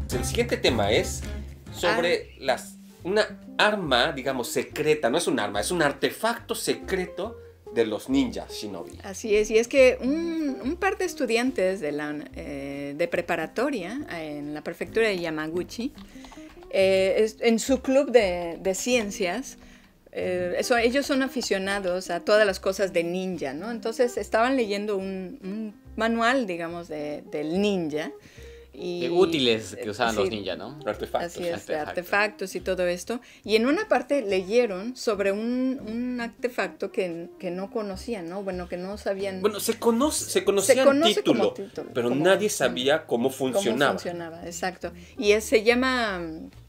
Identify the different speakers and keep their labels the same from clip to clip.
Speaker 1: El siguiente tema es sobre una arma, digamos, secreta. No es un arma, es un artefacto secreto de los ninjas shinobi.
Speaker 2: Así es, y es que un par de estudiantes de preparatoria en la prefectura de Yamaguchi, en su club de ciencias, ellos son aficionados a todas las cosas de ninja, ¿no? Entonces estaban leyendo un manual, digamos, del ninja.
Speaker 3: Y, de útiles que usaban los ninjas, ¿no?
Speaker 1: Artefactos.
Speaker 2: Así es, artefactos y todo esto. Y en una parte leyeron sobre un artefacto que no conocían, ¿no? Bueno, que no sabían.
Speaker 1: Bueno, se conocía el título, pero nadie sabía cómo funcionaba.
Speaker 2: Cómo funcionaba, exacto. Y se llama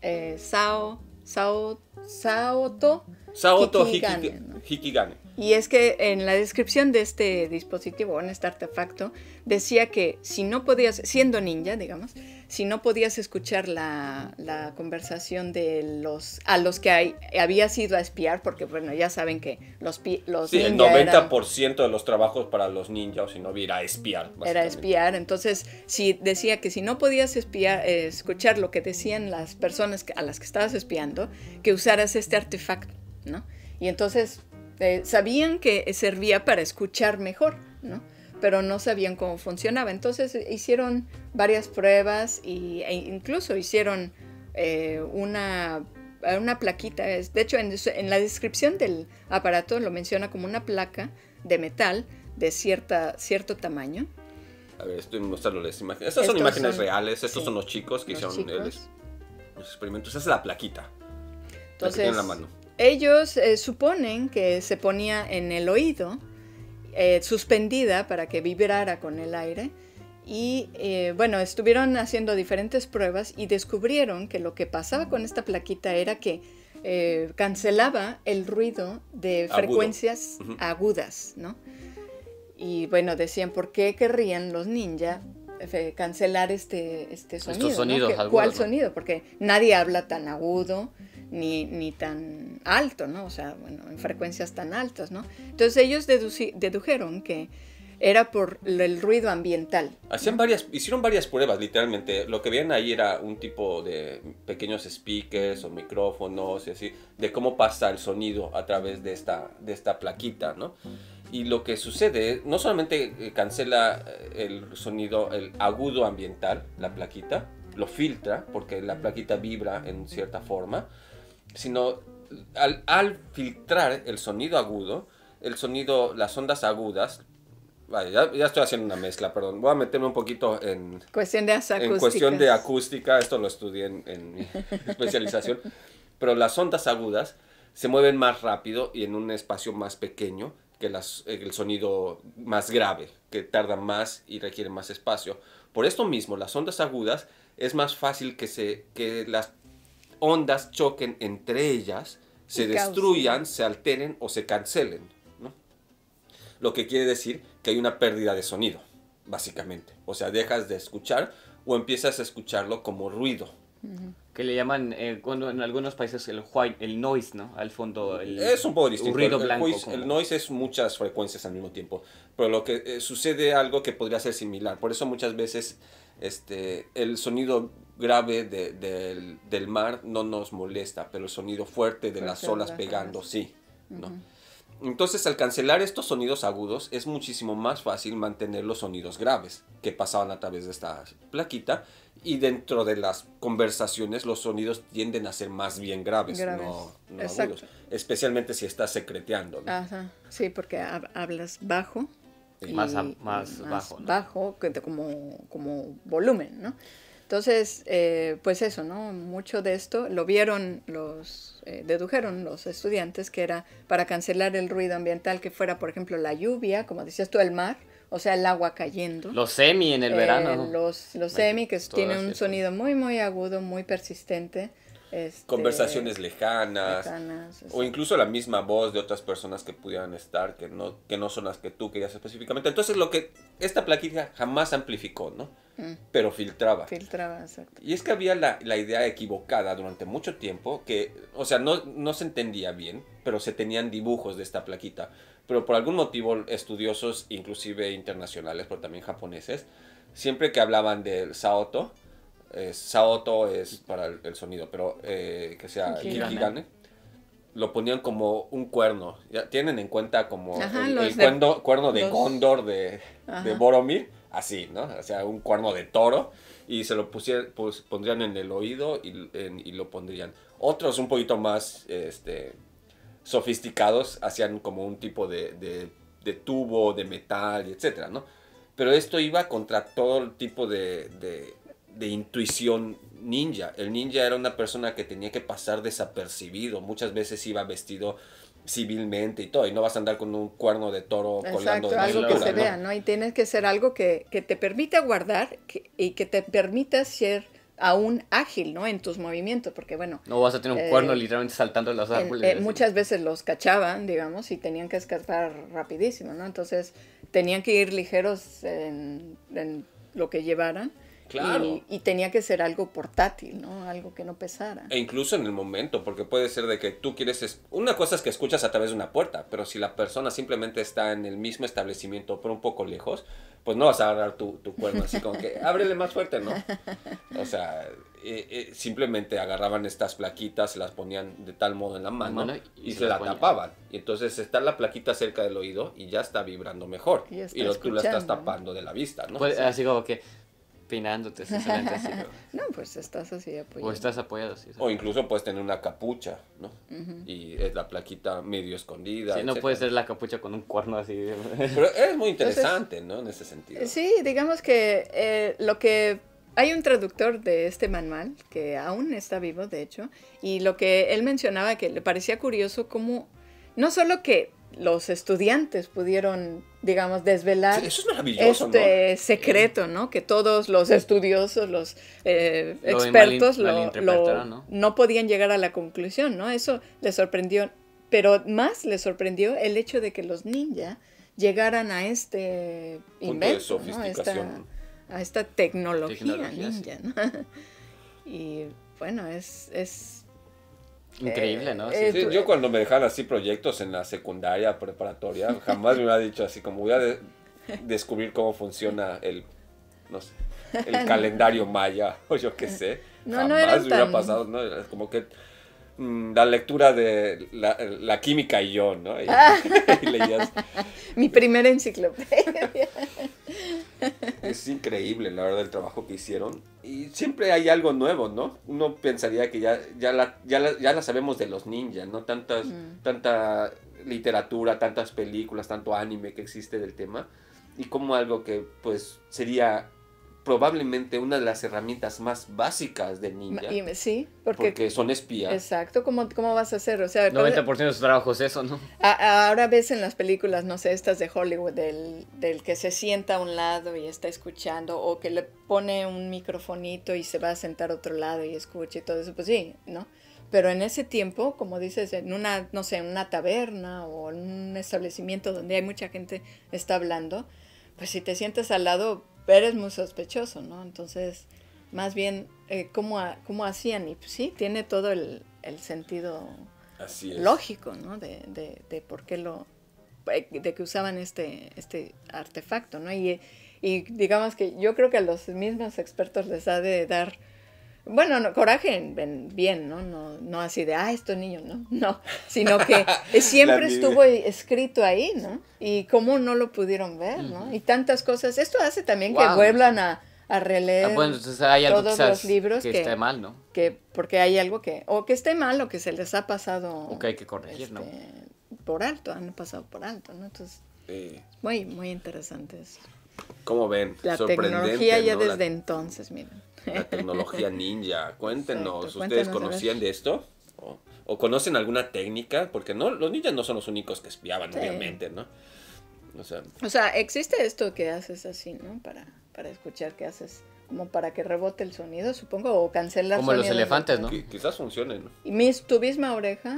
Speaker 2: Saoto Hikigane, ¿no?
Speaker 1: Hikigane.
Speaker 2: Y es que en la descripción de este dispositivo, en este artefacto, decía que si no podías, siendo ninja, digamos, si no podías escuchar la conversación de a los que habías ido a espiar, porque bueno, ya saben que los
Speaker 1: sí,
Speaker 2: ninja
Speaker 1: el 90% de los trabajos para los ninjas, o si no, era espiar.
Speaker 2: Era espiar, entonces decía que si no podías escuchar lo que decían las personas a las que estabas espiando, que usaras este artefacto, ¿no? Y entonces sabían que servía para escuchar mejor, ¿no? Pero no sabían cómo funcionaba. Entonces hicieron varias pruebas e incluso hicieron una plaquita. De hecho, en la descripción del aparato lo menciona como una placa de metal de cierto tamaño.
Speaker 1: A ver, estoy mostrando las imágenes. Estas son imágenes reales. Estos son los chicos que hicieron los experimentos. Esa es la plaquita.
Speaker 2: Entonces,
Speaker 1: en la mano.
Speaker 2: Ellos suponen que se ponía en el oído, suspendida para que vibrara con el aire. Y bueno, estuvieron haciendo diferentes pruebas y descubrieron que lo que pasaba con esta plaquita era que cancelaba el ruido de frecuencias agudas, ¿no? Y bueno, decían, ¿por qué querrían los ninja cancelar este sonido?
Speaker 3: Estos sonidos,
Speaker 2: ¿no?
Speaker 3: agudos,
Speaker 2: ¿Cuál
Speaker 3: ¿no?
Speaker 2: sonido? Porque nadie habla tan agudo ni tan alto, ¿no? O sea, bueno, en frecuencias tan altas, ¿no? Entonces ellos dedujeron que era por el ruido ambiental.
Speaker 1: Hicieron varias pruebas, literalmente. Lo que veían ahí era un tipo de pequeños speakers o micrófonos y así, de cómo pasa el sonido a través de esta plaquita, ¿no? Y lo que sucede, no solamente cancela el sonido, el agudo ambiental, la plaquita, lo filtra, porque la plaquita vibra en cierta forma, sino al filtrar el sonido agudo, las ondas agudas, vale, ya estoy haciendo una mezcla, perdón, voy a meterme un poquito en cuestión de acústica, esto lo estudié en mi especialización, pero las ondas agudas se mueven más rápido y en un espacio más pequeño que el sonido más grave, que tarda más y requiere más espacio. Por esto mismo, las ondas agudas es más fácil que las ondas choquen entre ellas, se destruyan, se alteren o se cancelen, ¿no? Lo que quiere decir que hay una pérdida de sonido, básicamente. O sea, dejas de escuchar o empiezas a escucharlo como ruido.
Speaker 3: Que le llaman en algunos países el noise, ¿no? Al fondo
Speaker 1: es un poco distinto.
Speaker 3: Ruido blanco.
Speaker 1: El noise es muchas frecuencias al mismo tiempo. Pero lo que sucede algo que podría ser similar. Por eso muchas veces el sonido grave del mar no nos molesta, pero el sonido fuerte de las olas pegando, sí, ¿no? Entonces, al cancelar estos sonidos agudos, es muchísimo más fácil mantener los sonidos graves que pasaban a través de esta plaquita. Y dentro de las conversaciones, los sonidos tienden a ser más bien graves. No agudos. Especialmente si estás secreteando, ¿no?
Speaker 2: Ajá. Sí, porque hablas bajo.
Speaker 1: Sí.
Speaker 3: Más bajo, ¿no?
Speaker 2: Bajo, como volumen, ¿no? Entonces, pues eso, ¿no? Mucho de esto lo vieron dedujeron los estudiantes que era para cancelar el ruido ambiental, que fuera, por ejemplo, la lluvia, como decías tú, el mar, o sea, el agua cayendo.
Speaker 3: Los semi en el verano.
Speaker 2: Los semi que tienen un sonido muy, muy agudo, muy persistente.
Speaker 1: Conversaciones lejanas o incluso la misma voz de otras personas que pudieran estar, que no son las que tú querías específicamente. Entonces, esta plaquita jamás amplificó, ¿no? Pero filtraba.
Speaker 2: Filtraba, exacto.
Speaker 1: Y es que había la idea equivocada durante mucho tiempo que, o sea, no se entendía bien, pero se tenían dibujos de esta plaquita. Pero por algún motivo, estudiosos, inclusive internacionales, pero también japoneses, siempre que hablaban del Saoto, Saoto es para el sonido, pero que sea
Speaker 2: Kikigane.
Speaker 1: Kikigane, lo ponían como un cuerno. Ya tienen en cuenta como
Speaker 2: Ajá,
Speaker 1: el
Speaker 2: los de-
Speaker 1: cuerno de
Speaker 2: los-
Speaker 1: Gondor de
Speaker 2: Ajá.
Speaker 1: Boromir, así, ¿no? O sea, un cuerno de toro, y se lo pondrían en el oído y lo pondrían. Otros un poquito más sofisticados hacían como un tipo de tubo, de metal, y etcétera, ¿no? Pero esto iba contra todo el tipo de intuición ninja. El ninja era una persona que tenía que pasar desapercibido. Muchas veces iba vestido civilmente y todo. Y no vas a andar con un cuerno de toro colgando
Speaker 2: Exacto,
Speaker 1: de la
Speaker 2: algo que
Speaker 1: cintura,
Speaker 2: se
Speaker 1: ¿no?
Speaker 2: vea, ¿no? Y tienes que ser algo que te permita guardar y que te permita ser aún ágil, ¿no? En tus movimientos, porque bueno,
Speaker 3: No vas a tener un cuerno literalmente saltando en los árboles.
Speaker 2: muchas veces los cachaban, digamos, y tenían que escapar rapidísimo, ¿no? Entonces tenían que ir ligeros en lo que llevaran.
Speaker 1: Claro.
Speaker 2: Y tenía que ser algo portátil, ¿no? Algo que no pesara.
Speaker 1: E incluso en el momento, porque puede ser de que tú quieres... Una cosa es que escuchas a través de una puerta, pero si la persona simplemente está en el mismo establecimiento, pero un poco lejos, pues no vas a agarrar tu cuerno así como que, ábrele más fuerte, ¿no? O sea, simplemente agarraban estas plaquitas, se las ponían de tal modo en la mano y se la tapaban. Y entonces está la plaquita cerca del oído y ya está vibrando mejor.
Speaker 2: Y está
Speaker 1: Y tú la estás
Speaker 2: escuchando, ¿no?
Speaker 1: tapando de la vista, ¿no?
Speaker 3: Pues, así como que peinándote, sinceramente, así.
Speaker 2: No, pues estás así apoyado.
Speaker 3: O estás apoyado, sí.
Speaker 1: O incluso puedes tener una capucha, ¿no? Y es la plaquita medio escondida.
Speaker 3: Sí, no
Speaker 1: etcétera.
Speaker 3: puede ser la capucha con un cuerno así.
Speaker 1: Pero es muy interesante, ¿no? En ese sentido.
Speaker 2: Sí, digamos que lo que... Hay un traductor de este manual que aún está vivo, de hecho, y lo que él mencionaba que le parecía curioso como no solo que los estudiantes pudieron, digamos, desvelar
Speaker 1: Sí, eso es maravilloso,
Speaker 2: este secreto, ¿no? Que todos los estudiosos, los expertos
Speaker 3: malinterpretaron,
Speaker 2: no podían llegar a la conclusión, ¿no? Eso les sorprendió, pero más les sorprendió el hecho de que los ninja llegaran a este
Speaker 1: Punto de
Speaker 2: invento,
Speaker 1: sofisticación.
Speaker 2: ¿no? A esta tecnología
Speaker 3: Tecnología,
Speaker 2: ninja, ¿no? Y bueno, es
Speaker 3: Increíble, ¿no?
Speaker 2: eh,
Speaker 1: Sí, yo cuando me dejaban así proyectos en la secundaria, preparatoria, jamás me hubiera dicho así como voy a descubrir cómo funciona no sé, el calendario maya o yo qué sé.
Speaker 2: No,
Speaker 1: jamás
Speaker 2: no eran
Speaker 1: me hubiera
Speaker 2: tan-
Speaker 1: pasado, ¿no? Era como que la lectura de la química y yo, ¿no? Y leías.
Speaker 2: mi primera enciclopedia.
Speaker 1: Es increíble, la verdad, el trabajo que hicieron. Y siempre hay algo nuevo, ¿no? Uno pensaría que ya la sabemos de los ninjas, ¿no? Tanta literatura, tantas películas, tanto anime que existe del tema. Y como algo que, pues, sería probablemente una de las herramientas más básicas del ninja.
Speaker 2: Sí,
Speaker 1: porque son espías.
Speaker 2: Exacto, ¿cómo vas a hacer? O sea,
Speaker 3: 90% de su trabajo es eso, ¿no?
Speaker 2: ahora ves en las películas, no sé, estas de Hollywood, del que se sienta a un lado y está escuchando, o que le pone un microfonito y se va a sentar a otro lado y escucha y todo eso, pues sí, ¿no? Pero en ese tiempo, como dices, en una, no sé, en una taberna o en un establecimiento donde hay mucha gente está hablando, pues si te sientas al lado, eres muy sospechoso, ¿no? Entonces, más bien, ¿cómo hacían? Y pues sí, tiene todo el sentido
Speaker 1: Así es.
Speaker 2: lógico, ¿no? De por qué de que usaban este artefacto, ¿no? Y digamos que yo creo que a los mismos expertos les ha de dar, bueno, no, coraje bien, ¿no? No así de, estos niños, ¿no? No, sino que siempre estuvo escrito ahí, ¿no? Y cómo no lo pudieron ver, ¿no? Y tantas cosas. Esto hace también que vuelvan a releer
Speaker 3: Bueno, entonces hay algo
Speaker 2: todos
Speaker 3: quizás
Speaker 2: los libros
Speaker 3: que esté mal, ¿no?
Speaker 2: porque hay algo o que esté mal o que se les ha pasado
Speaker 3: O que hay que corregir, ¿no?
Speaker 2: por alto, han pasado por alto, ¿no? Entonces, muy, muy interesante eso.
Speaker 1: ¿Cómo ven?
Speaker 2: La
Speaker 1: Sorprendente,
Speaker 2: tecnología ya
Speaker 1: ¿no?
Speaker 2: desde entonces, miren.
Speaker 1: La tecnología ninja. Cuéntenos,
Speaker 2: Exacto,
Speaker 1: ¿ustedes
Speaker 2: cuéntenos, a
Speaker 1: conocían
Speaker 2: ver.
Speaker 1: de esto? ¿O conocen alguna técnica? Porque no, los ninjas no son los únicos que espiaban,
Speaker 2: Sí.
Speaker 1: obviamente, ¿no?
Speaker 2: O sea, existe esto que haces así, ¿no? Para escuchar que haces, como para que rebote el sonido, supongo, o cancelar
Speaker 3: Como los
Speaker 2: sonidos
Speaker 3: elefantes,
Speaker 2: de-
Speaker 3: ¿no?
Speaker 1: Quizás funcione, ¿no?
Speaker 2: Y tu misma oreja,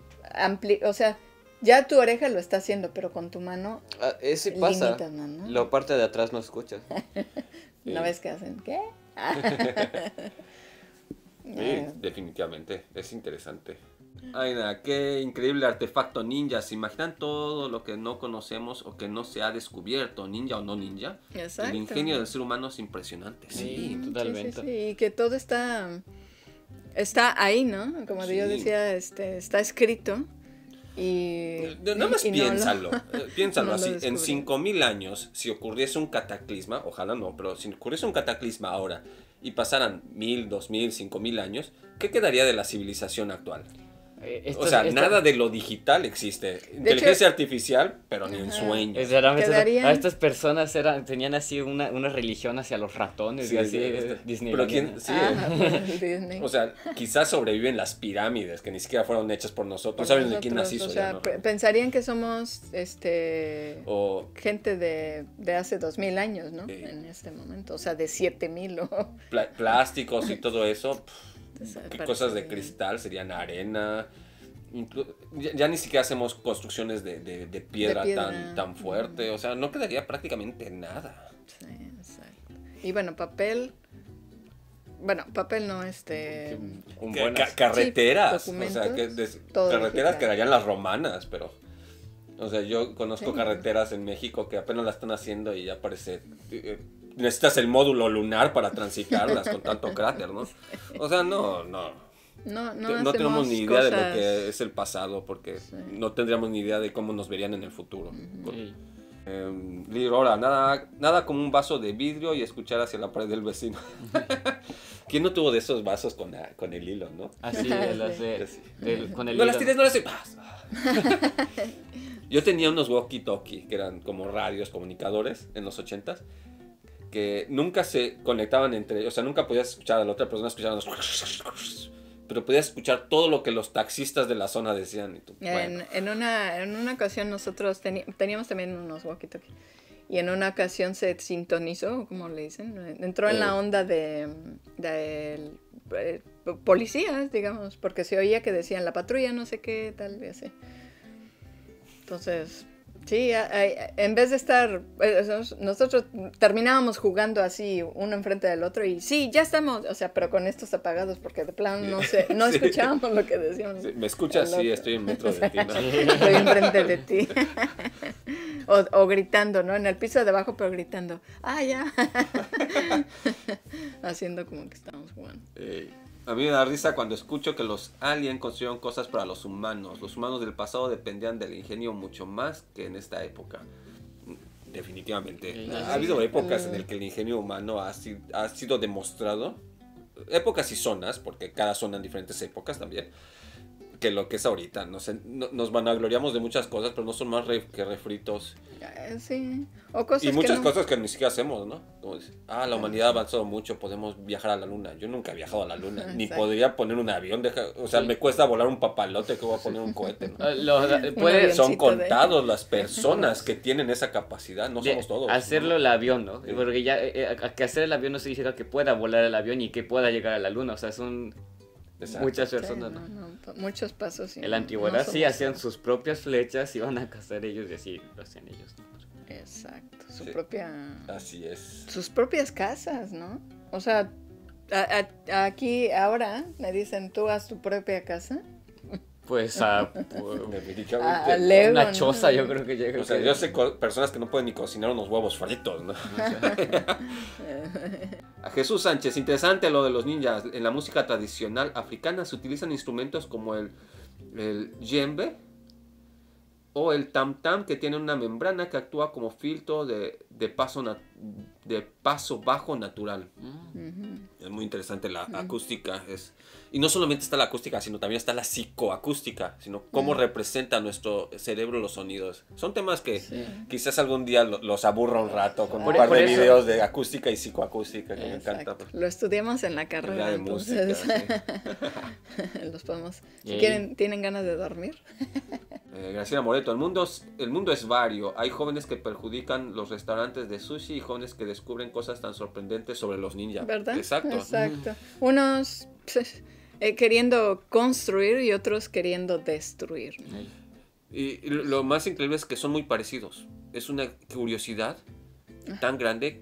Speaker 2: o sea, ya tu oreja lo está haciendo, pero con tu mano,
Speaker 3: Ese
Speaker 2: Limitas, ¿no?
Speaker 3: La parte de atrás no escuchas.
Speaker 2: ¿no ves que hacen? ¿Qué?
Speaker 1: Sí, definitivamente. Es interesante. Ay, nada, qué increíble artefacto ninja. ¿Se imaginan todo lo que no conocemos o que no se ha descubierto, ninja o no ninja?
Speaker 2: Exacto.
Speaker 1: El ingenio del ser humano es impresionante.
Speaker 3: Sí, totalmente.
Speaker 2: Sí, y que todo está ahí, ¿no? Como
Speaker 1: Sí.
Speaker 2: yo decía, está escrito. Y
Speaker 1: Nada más
Speaker 2: y no
Speaker 1: piénsalo, piénsalo
Speaker 2: no lo
Speaker 1: así, en
Speaker 2: descubrimos.
Speaker 1: 5000 años, si ocurriese un cataclisma, ojalá no, pero si ocurriese un cataclisma ahora y pasaran 1000, 2000, 5000 años, ¿qué quedaría de la civilización actual? O sea, nada de lo digital existe. Inteligencia artificial, pero ni en sueños.
Speaker 3: Sinceramente,
Speaker 2: Quedarían-
Speaker 3: a estas personas tenían así una religión hacia los ratones y así, Disney.
Speaker 1: Pero quién, sí,
Speaker 2: Disney.
Speaker 1: o sea, quizás sobreviven las pirámides, que ni siquiera fueron hechas por nosotros. No saben de quién
Speaker 2: Nosotros,
Speaker 1: nació
Speaker 2: o sea,
Speaker 1: ya, ¿no?
Speaker 2: pensarían que somos
Speaker 1: O
Speaker 2: gente de hace 2000 años, ¿no?
Speaker 1: Sí.
Speaker 2: En este momento, o sea, de 7000 o
Speaker 1: plásticos y todo eso.
Speaker 2: Parece-
Speaker 1: Cosas de cristal serían arena. Ya ni siquiera hacemos construcciones de piedra,
Speaker 2: De piedra.
Speaker 1: tan fuerte. O sea, no quedaría prácticamente nada.
Speaker 2: Sí, exacto. Y bueno, papel no,
Speaker 3: Un
Speaker 1: Que-
Speaker 3: buenas-
Speaker 1: carreteras.
Speaker 2: Sí,
Speaker 1: o sea,
Speaker 2: documentos, todo
Speaker 1: carreteras
Speaker 2: digital.
Speaker 1: quedarían las romanas, pero. O sea, yo conozco
Speaker 2: Sí.
Speaker 1: carreteras en México que apenas la están haciendo y ya parece. Necesitas el módulo lunar para transitarlas con tanto cráter, ¿no? O sea, no.
Speaker 2: no
Speaker 1: No tenemos
Speaker 2: hacemos
Speaker 1: ni idea de lo
Speaker 2: cosas-
Speaker 1: que es el pasado porque
Speaker 2: Sí.
Speaker 1: no tendríamos ni idea de cómo nos verían en el futuro.
Speaker 3: Sí.
Speaker 1: Ahora, nada como un vaso de vidrio y escuchar hacia la pared del vecino. ¿Quién no tuvo de esos vasos con el hilo, no?
Speaker 3: Así, las
Speaker 1: Sí.
Speaker 3: con el
Speaker 1: No las
Speaker 3: hilo.
Speaker 1: tires, no las tires. Yo tenía unos walkie-talkie que eran como radios comunicadores en los 80s que nunca se conectaban entre ellos. O sea, nunca podías escuchar a la otra persona escuchar pero podías escuchar todo lo que los taxistas de la zona decían. Y tú, bueno.
Speaker 2: En una ocasión nosotros teníamos también unos walkie-talkie. Y en una ocasión se sintonizó, como le dicen, entró en la onda de policías, digamos, porque se oía que decían la patrulla, no sé qué, tal y así. Entonces, sí, en vez de estar, nosotros terminábamos jugando así, uno enfrente del otro, y sí, ya estamos, o sea, pero con estos apagados, porque de plano no
Speaker 1: Sí.
Speaker 2: escuchábamos lo que decían.
Speaker 1: Sí, ¿me escuchas?
Speaker 2: el
Speaker 1: Sí,
Speaker 2: otro.
Speaker 1: estoy en metro de ti, ¿no?
Speaker 2: Estoy enfrente de ti. o gritando, ¿no? En el piso de abajo, pero gritando, ¡ah, ya! Haciendo como que estábamos jugando.
Speaker 1: A mí me da risa cuando escucho que los aliens construyeron cosas para los humanos. Los humanos del pasado dependían del ingenio mucho más que en esta época. Definitivamente.
Speaker 3: Sí.
Speaker 1: Ha habido épocas en las que el ingenio humano ha sido demostrado. Épocas y zonas, porque cada zona en diferentes épocas también. Que lo que es ahorita. Nos vanagloriamos de muchas cosas, pero no son más que refritos.
Speaker 2: Sí. O cosas
Speaker 1: Y muchas
Speaker 2: que no.
Speaker 1: cosas que ni siquiera hacemos, ¿no? Como dice, la humanidad ha avanzado mucho, podemos viajar a la luna. Yo nunca he viajado a la luna, ni
Speaker 2: Exacto.
Speaker 1: podría poner un avión. O sea,
Speaker 3: Sí.
Speaker 1: me cuesta volar un papalote que voy a poner un cohete, ¿no?
Speaker 3: Puede
Speaker 1: Son
Speaker 2: avioncito
Speaker 1: contados las personas que tienen esa capacidad, no
Speaker 3: de
Speaker 1: somos todos.
Speaker 3: hacerlo
Speaker 1: ¿no?
Speaker 3: el avión, ¿no?
Speaker 1: Sí.
Speaker 3: Porque ya que hacer el avión no significa que pueda volar el avión y que pueda llegar a la luna, o sea, son
Speaker 1: Exacto.
Speaker 3: muchas
Speaker 2: Sí,
Speaker 3: personas, ¿no?
Speaker 2: muchos pasos. Sí,
Speaker 3: En la antigüedad
Speaker 2: no
Speaker 3: sí
Speaker 2: somos
Speaker 3: hacían
Speaker 2: todos.
Speaker 3: sus propias flechas, iban a cazar ellos y así lo hacían ellos, ¿no?
Speaker 2: Exacto,
Speaker 1: Sí. Así es.
Speaker 2: sus propias casas, ¿no? O sea, aquí ahora me dicen, tú haz tu propia casa.
Speaker 3: Pues
Speaker 1: Definitivamente.
Speaker 2: A Lego,
Speaker 3: una
Speaker 2: ¿no?
Speaker 3: choza yo creo que llega.
Speaker 1: O sea, yo sé personas que no pueden ni cocinar unos huevos fritos, ¿no? A Jesús Sánchez, interesante lo de los ninjas. En la música tradicional africana se utilizan instrumentos como el djembe o el tam tam, que tienen una membrana que actúa como filtro de paso bajo natural. Es muy interesante la acústica. Y no solamente está la acústica, sino también está la psicoacústica, sino cómo representa nuestro cerebro los sonidos. Son temas que quizás algún día los aburra un rato con un par
Speaker 3: Por
Speaker 1: de
Speaker 3: eso-
Speaker 1: videos de acústica y psicoacústica que me
Speaker 2: Exacto.
Speaker 1: encanta.
Speaker 2: Lo estudiamos en la
Speaker 1: La
Speaker 2: carrera,
Speaker 1: de música,
Speaker 2: entonces
Speaker 1: sí.
Speaker 2: los podemos. Si
Speaker 3: Yay.
Speaker 2: tienen ganas de dormir.
Speaker 1: Graciela Moreto, el mundo es vario. Hay jóvenes que perjudican los restaurantes de sushi y jóvenes que descubren cosas tan sorprendentes sobre los ninjas.
Speaker 2: ¿Verdad?
Speaker 1: Exacto.
Speaker 2: Exacto. Unos queriendo construir y otros queriendo destruir.
Speaker 1: Y lo más increíble es que son muy parecidos. Es una curiosidad tan grande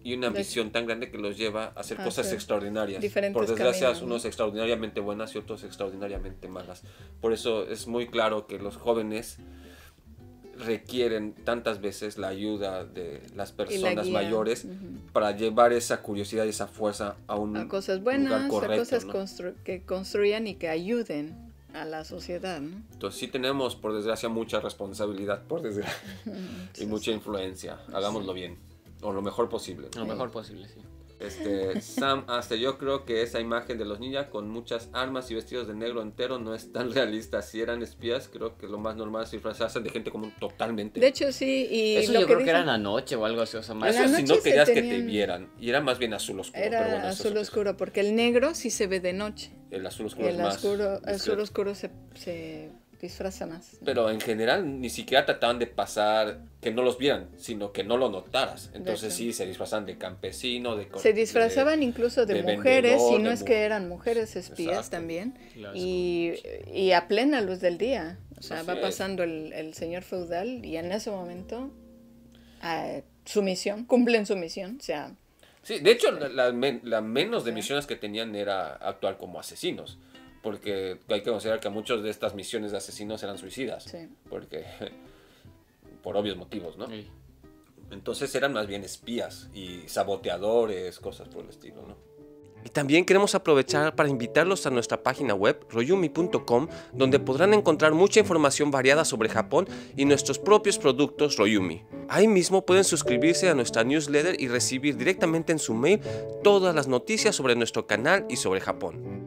Speaker 1: y una ambición tan grande que los lleva a hacer cosas extraordinarias.
Speaker 2: Diferentes
Speaker 1: Por desgracia,
Speaker 2: caminos, ¿no?
Speaker 1: unos extraordinariamente buenas y otros extraordinariamente malas. Por eso es muy claro que los jóvenes requieren tantas veces la ayuda de las personas mayores para llevar esa curiosidad y esa fuerza a un
Speaker 2: a cosas
Speaker 1: lugar
Speaker 2: buenas,
Speaker 1: correcto,
Speaker 2: a cosas
Speaker 1: ¿no?
Speaker 2: que construyan y que ayuden a la sociedad, ¿no?
Speaker 1: Entonces sí tenemos, por desgracia, mucha responsabilidad, por desgracia, y mucha influencia. Hagámoslo bien, o lo mejor posible.
Speaker 3: Lo mejor posible, sí.
Speaker 1: Sam, hasta yo creo que esa imagen de los ninjas con muchas armas y vestidos de negro entero no es tan realista. Si eran espías, creo que lo más normal es disfrazarse de gente común totalmente.
Speaker 2: De hecho, sí, y
Speaker 3: Eso
Speaker 2: lo
Speaker 3: yo
Speaker 2: que
Speaker 3: creo que
Speaker 2: dicen-
Speaker 3: era en la noche o algo así, o sea, más...
Speaker 2: En la
Speaker 1: Eso si no
Speaker 2: noche se
Speaker 1: querías que te
Speaker 2: tenían-
Speaker 1: vieran, y era más bien azul oscuro.
Speaker 2: era
Speaker 1: pero bueno, eso
Speaker 2: azul
Speaker 1: es-
Speaker 2: oscuro, porque el negro sí se ve de noche.
Speaker 1: El azul
Speaker 2: Y
Speaker 1: oscuro es
Speaker 2: el
Speaker 1: más
Speaker 2: azul
Speaker 1: discreto.
Speaker 2: oscuro se disfraza más.
Speaker 1: Pero en general ni siquiera trataban de pasar que no los vieran, sino que no lo notaras. Entonces
Speaker 2: hecho.
Speaker 1: sí, se disfrazan de campesino, de...
Speaker 2: Se disfrazaban incluso de mujeres,
Speaker 1: vendedor,
Speaker 2: y no
Speaker 1: de
Speaker 2: es
Speaker 1: mu-
Speaker 2: que eran mujeres espías
Speaker 1: Exacto.
Speaker 2: también,
Speaker 3: Claro,
Speaker 2: y a plena luz del día. O sea,
Speaker 1: Así
Speaker 2: va
Speaker 1: es.
Speaker 2: pasando el señor feudal y en ese momento su misión, cumplen su misión. O sea,
Speaker 1: Sí, de hecho, la menos de misiones que tenían era actuar como asesinos. Porque hay que considerar que muchas de estas misiones de asesinos eran suicidas.
Speaker 2: sí.
Speaker 1: Porque, por obvios motivos, ¿no?
Speaker 3: Sí.
Speaker 1: Entonces eran más bien espías y saboteadores, cosas por el estilo, ¿no? Y también queremos aprovechar para invitarlos a nuestra página web, royumi.com, donde podrán encontrar mucha información variada sobre Japón y nuestros propios productos Royumi. Ahí mismo pueden suscribirse a nuestra newsletter y recibir directamente en su mail todas las noticias sobre nuestro canal y sobre Japón.